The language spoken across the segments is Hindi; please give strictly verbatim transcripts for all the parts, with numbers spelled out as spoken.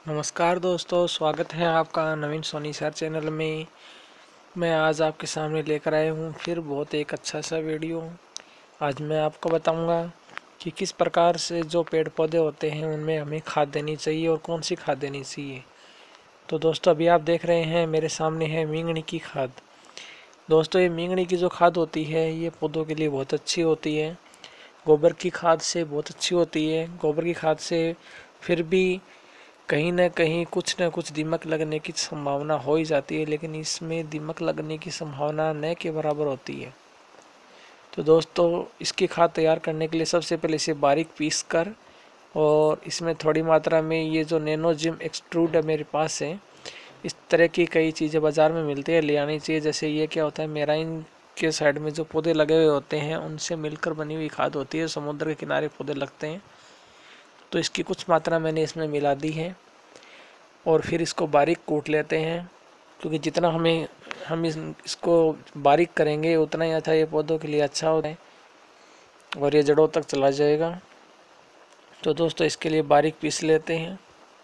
नमस्कार दोस्तों, स्वागत है आपका नवीन सोनी सर चैनल में। मैं आज आपके सामने लेकर आया हूँ फिर बहुत एक अच्छा सा वीडियो। आज मैं आपको बताऊँगा कि किस प्रकार से जो पेड़ पौधे होते हैं उनमें हमें खाद देनी चाहिए और कौन सी खाद देनी चाहिए। तो दोस्तों, अभी आप देख रहे हैं मेरे सामने है मींगनी की खाद। दोस्तों, ये मींगनी की जो खाद होती है ये पौधों के लिए बहुत अच्छी होती है। गोबर की खाद से बहुत अच्छी होती है। गोबर की खाद से फिर भी कहीं न कहीं कुछ न कुछ दीमक लगने की संभावना हो ही जाती है, लेकिन इसमें दीमक लगने की संभावना न के बराबर होती है। तो दोस्तों, इसकी खाद तैयार करने के लिए सबसे पहले इसे बारीक पीस कर और इसमें थोड़ी मात्रा में ये जो नैनोजिम एक्सट्रूड है मेरे पास है, इस तरह की कई चीज़ें बाज़ार में मिलती है, ले आनी चाहिए। जैसे ये क्या होता है, मेराइन के साइड में जो पौधे लगे हुए होते हैं उनसे मिलकर बनी हुई खाद होती है। समुद्र के किनारे पौधे लगते हैं, तो इसकी कुछ मात्रा मैंने इसमें मिला दी है और फिर इसको बारीक कूट लेते हैं, क्योंकि जितना हमें हम इस, इसको बारीक करेंगे उतना ही अच्छा ये पौधों के लिए अच्छा होता है और ये जड़ों तक चला जाएगा। तो दोस्तों, इसके लिए बारीक पीस लेते हैं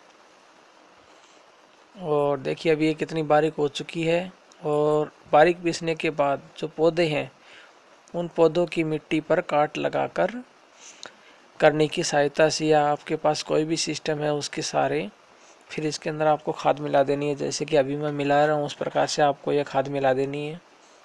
और देखिए अभी ये कितनी बारीक हो चुकी है। और बारीक पीसने के बाद जो पौधे हैं उन पौधों की मिट्टी पर काट लगाकर करने की सहायता से, या आपके पास कोई भी सिस्टम है उसके सारे, फिर इसके अंदर आपको खाद मिला देनी है। जैसे कि अभी मैं मिला रहा हूँ उस प्रकार से आपको यह खाद मिला देनी है।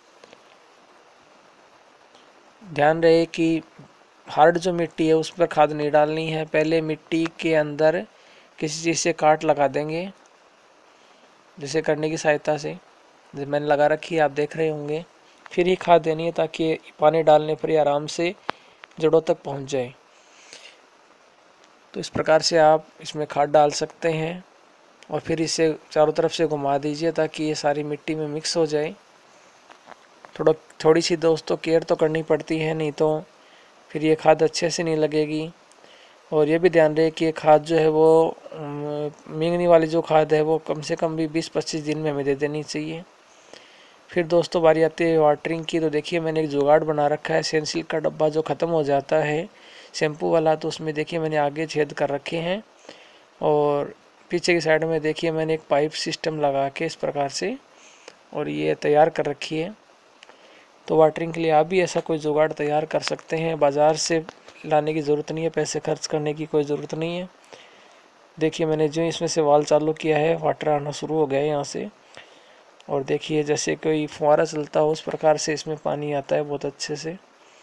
ध्यान रहे कि हार्ड जो मिट्टी है उस पर खाद नहीं डालनी है। पहले मिट्टी के अंदर किसी चीज़ से काट लगा देंगे, जैसे करने की सहायता से जैसे मैंने लगा रखी है, आप देख रहे होंगे। फिर ही खाद देनी है ताकि पानी डालने पर ही आराम से जड़ों तक पहुंच जाए। तो इस प्रकार से आप इसमें खाद डाल सकते हैं और फिर इसे चारों तरफ से घुमा दीजिए ताकि ये सारी मिट्टी में मिक्स हो जाए। थोड़ा थोड़ी सी दोस्तों केयर तो करनी पड़ती है, नहीं तो फिर ये खाद अच्छे से नहीं लगेगी। और ये भी ध्यान रहे कि ये खाद जो है वो मींगनी वाली जो खाद है वो कम से कम भी बीस पच्चीस दिन में हमें दे देनी चाहिए। फिर दोस्तों बारी आती है वाटरिंग की। तो देखिए मैंने एक जुगाड़ बना रखा है, सेंसिल्क का डब्बा जो ख़त्म हो जाता है शैम्पू वाला, तो उसमें देखिए मैंने आगे छेद कर रखे हैं और पीछे की साइड में देखिए मैंने एक पाइप सिस्टम लगा के इस प्रकार से और ये तैयार कर रखी है। तो वाटरिंग के लिए आप भी ऐसा कोई जुगाड़ तैयार कर सकते हैं। बाज़ार से लाने की ज़रूरत नहीं है, पैसे खर्च करने की कोई ज़रूरत नहीं है। देखिए मैंने जो इसमें से वाल चालू किया है, वाटर आना शुरू हो गया है यहाँ से। और देखिए जैसे कोई फुहारा चलता हो उस प्रकार से इसमें पानी आता है बहुत अच्छे से।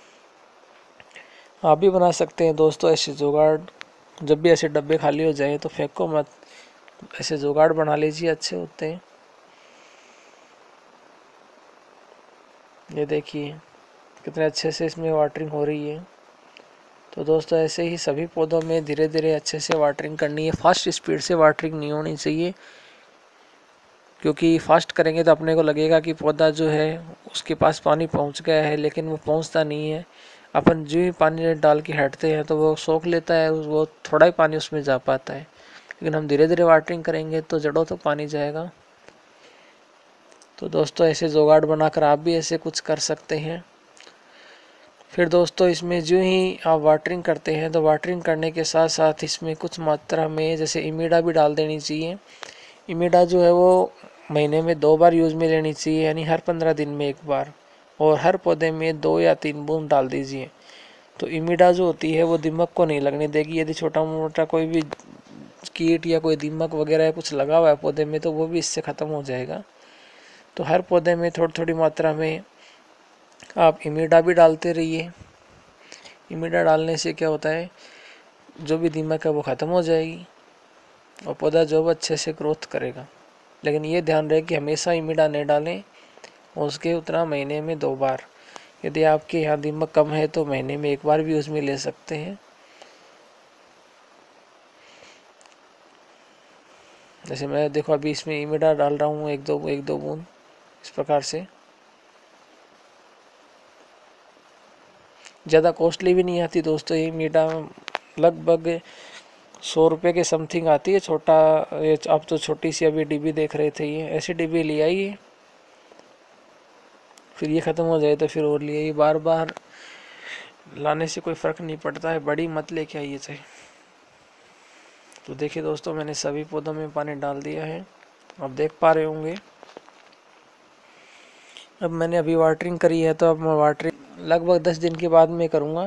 आप भी बना सकते हैं दोस्तों ऐसे जुगाड़। जब भी ऐसे डब्बे खाली हो जाए तो फेंको मत, ऐसे जुगाड़ बना लीजिए, अच्छे होते हैं। ये देखिए कितने अच्छे से इसमें वाटरिंग हो रही है। तो दोस्तों ऐसे ही सभी पौधों में धीरे धीरे अच्छे से वाटरिंग करनी है। फास्ट स्पीड से वाटरिंग नहीं होनी चाहिए, क्योंकि फास्ट करेंगे तो अपने को लगेगा कि पौधा जो है उसके पास पानी पहुंच गया है, लेकिन वो पहुंचता नहीं है। अपन जो ही पानी डाल के हटते हैं तो वो सोख लेता है, वो थोड़ा ही पानी उसमें जा पाता है। लेकिन हम धीरे धीरे वाटरिंग करेंगे तो जड़ों तक तो पानी जाएगा। तो दोस्तों ऐसे जुगाड़ बनाकर आप भी ऐसे कुछ कर सकते हैं। फिर दोस्तों इसमें जो ही आप वाटरिंग करते हैं तो वाटरिंग करने के साथ साथ इसमें कुछ मात्रा में जैसे इमिडा भी डाल देनी चाहिए। इमिडा जो है वो महीने में दो बार यूज़ में लेनी चाहिए, यानी हर पंद्रह दिन में एक बार, और हर पौधे में दो या तीन बूंद डाल दीजिए। तो इमिडा जो होती है वो दीमक को नहीं लगने देगी। यदि छोटा मोटा कोई भी कीट या कोई दीमक वगैरह कुछ लगा हुआ है पौधे में तो वो भी इससे ख़त्म हो जाएगा। तो हर पौधे में थोड़ी थोड़ी मात्रा में आप इमिडा भी डालते रहिए। इमिडा डालने से क्या होता है, जो भी दीमक है वो ख़त्म हो जाएगी और पौधा जो अच्छे से ग्रोथ करेगा। लेकिन ये ध्यान रहे कि हमेशा इमिडा नहीं डालें, उसके उतना महीने में दो बार। यदि आपके यहाँ दीमक कम है तो महीने में एक बार भी उसमें ले सकते हैं। जैसे मैं देखो अभी इसमें इमिडा डाल रहा हूँ एक दो एक दो बूंद इस प्रकार से। ज़्यादा कॉस्टली भी नहीं आती दोस्तों ये इमिडा, लगभग सौ रुपये के समथिंग आती है। छोटा आप तो छोटी सी अभी डिब्बी देख रहे थे, ये ऐसी डिब्बी ले आइए, फिर ये ख़त्म हो जाए तो फिर और ले आइए। बार बार लाने से कोई फ़र्क नहीं पड़ता है, बड़ी मत लेके आइए चाहे। तो देखिए दोस्तों, मैंने सभी पौधों में पानी डाल दिया है, आप देख पा रहे होंगे। अब मैंने अभी वाटरिंग करी है, तो अब मैं वाटरिंग लगभग दस दिन के बाद में करूँगा।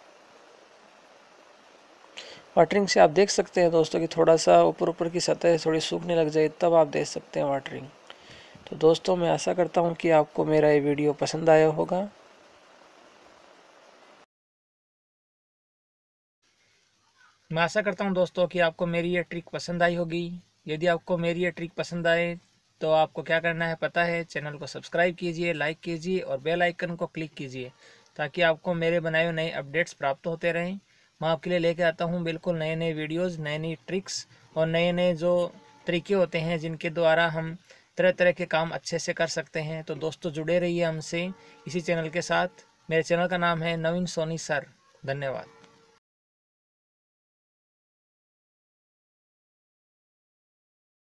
वाटरिंग से आप देख सकते हैं दोस्तों कि थोड़ा सा ऊपर ऊपर की सतह थोड़ी सूखने लग जाए, तब आप दे सकते हैं वाटरिंग। तो दोस्तों, मैं आशा करता हूँ कि आपको मेरा ये वीडियो पसंद आया होगा। मैं आशा करता हूँ दोस्तों कि आपको मेरी ये ट्रिक पसंद आई होगी। यदि आपको मेरी ये ट्रिक पसंद आए तो आपको क्या करना है पता है, चैनल को सब्सक्राइब कीजिए, लाइक कीजिए और बेल आइकन को क्लिक कीजिए, ताकि आपको मेरे बनाए हुए नए अपडेट्स प्राप्त होते रहें। मैं आपके लिए लेके आता हूँ बिल्कुल नए नए वीडियोज़, नई नई ट्रिक्स और नए नए जो तरीके होते हैं जिनके द्वारा हम तरह तरह के काम अच्छे से कर सकते हैं। तो दोस्तों, जुड़े रहिए हमसे इसी चैनल के साथ। मेरे चैनल का नाम है नवीन सोनी सर। धन्यवाद।